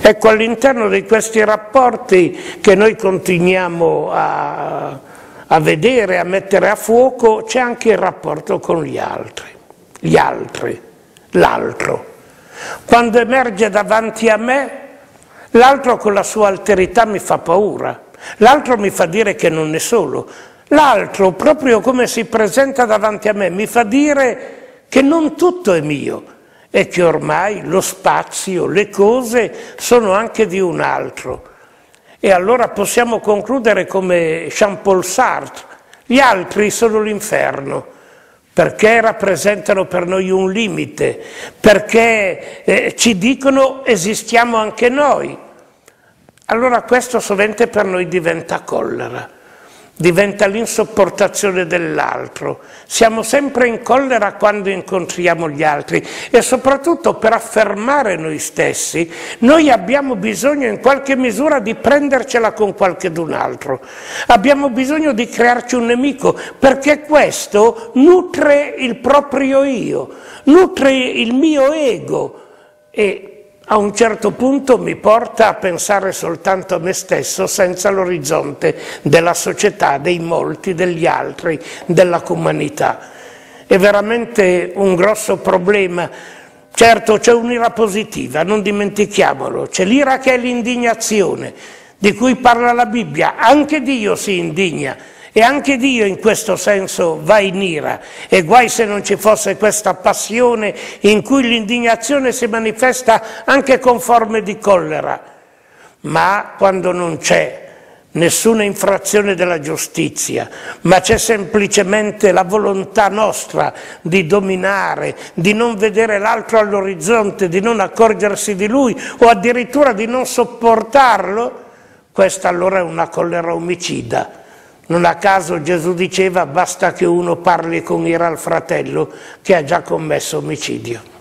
Ecco, all'interno di questi rapporti che noi continuiamo a vedere, a mettere a fuoco, c'è anche il rapporto con gli altri, l'altro. Quando emerge davanti a me, l'altro con la sua alterità mi fa paura, l'altro mi fa dire che non è solo, l'altro, proprio come si presenta davanti a me, mi fa dire che non tutto è mio e che ormai lo spazio, le cose sono anche di un altro. E allora possiamo concludere come Jean-Paul Sartre: gli altri sono l'inferno, perché rappresentano per noi un limite, perché ci dicono esistiamo anche noi. Allora questo sovente per noi diventa collera, diventa l'insopportazione dell'altro. Siamo sempre in collera quando incontriamo gli altri e soprattutto per affermare noi stessi noi abbiamo bisogno in qualche misura di prendercela con qualchedun altro. Abbiamo bisogno di crearci un nemico perché questo nutre il proprio io, nutre il mio ego e a un certo punto mi porta a pensare soltanto a me stesso senza l'orizzonte della società, dei molti, degli altri, della comunità. È veramente un grosso problema. Certo c'è un'ira positiva, non dimentichiamolo, c'è l'ira che è l'indignazione, di cui parla la Bibbia, anche Dio si indigna. E anche Dio in questo senso va in ira, e guai se non ci fosse questa passione in cui l'indignazione si manifesta anche con forme di collera. Ma quando non c'è nessuna infrazione della giustizia, ma c'è semplicemente la volontà nostra di dominare, di non vedere l'altro all'orizzonte, di non accorgersi di lui o addirittura di non sopportarlo, questa allora è una collera omicida. Non a caso Gesù diceva: basta che uno parli con ira al fratello che ha già commesso omicidio.